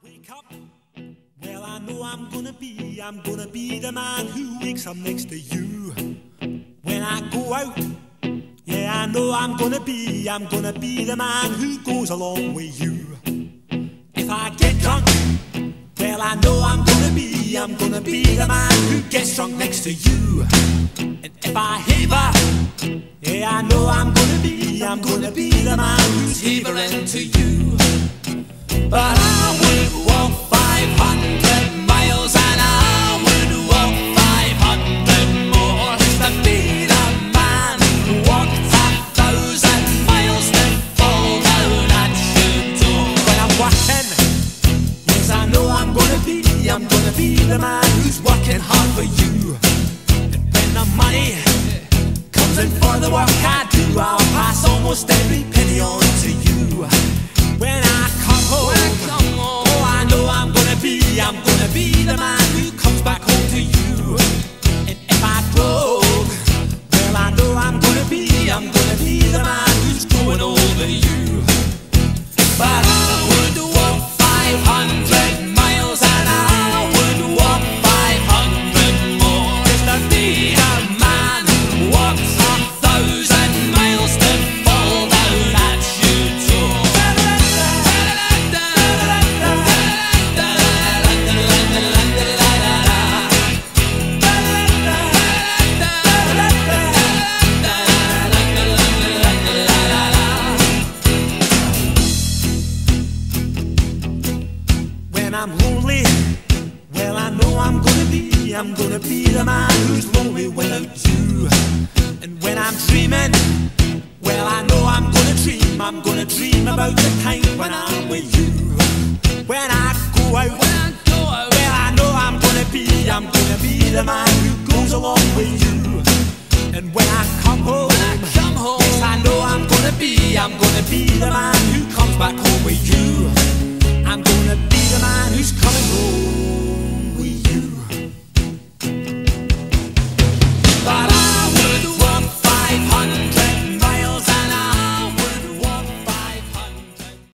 wake up. Well, I know I'm gonna be the man who wakes up next to you. When I go out, yeah, I know I'm gonna be the man who goes along with you. If I get drunk, well, I know I'm gonna be the man who gets drunk next to you. And if I haver, yeah, I know I'm gonna be the man who's havering to you. But I would walk 500 miles and I would walk 500 more just to be the man who walked 1,000 miles to fall down at your door. When I'm working, yes, I know I'm gonna be the man who's working hard for you. And when the money comes in for the work I do, I'll pass almost every penny on to you. When I come home, oh, I know I'm gonna be the man who comes back home to you. And if I drove, well, I know I'm gonna be the man who's growing over you. But I would walk 500 miles and I would walk 500 more just to be the man who walks 1,000 miles to fall down at your door. When I'm lonely, well, I know I'm gonna be the man who's lonely without you. And when I'm dreaming, well, I know I'm gonna dream about the time when I'm with you. When I go out, well, I know I'm gonna be the man who goes along with you. And when I come home, yes, I know I'm gonna be the man who comes back home with you.